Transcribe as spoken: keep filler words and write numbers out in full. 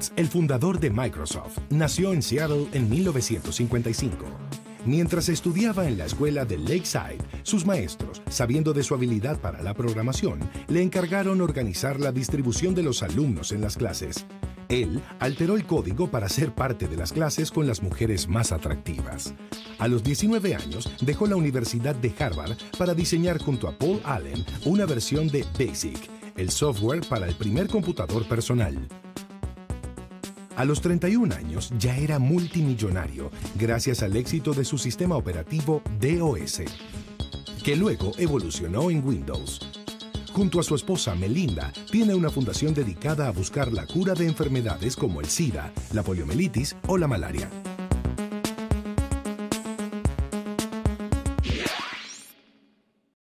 Jobs, el fundador de Microsoft, nació en Seattle en mil novecientos cincuenta y cinco. Mientras estudiaba en la escuela de Lakeside, sus maestros, sabiendo de su habilidad para la programación, le encargaron organizar la distribución de los alumnos en las clases. Él alteró el código para ser parte de las clases con las mujeres más atractivas. A los diecinueve años, dejó la Universidad de Harvard para diseñar junto a Paul Allen una versión de BASIC, el software para el primer computador personal. A los treinta y un años ya era multimillonario gracias al éxito de su sistema operativo DOS, que luego evolucionó en Windows. Junto a su esposa Melinda, tiene una fundación dedicada a buscar la cura de enfermedades como el SIDA, la poliomielitis o la malaria.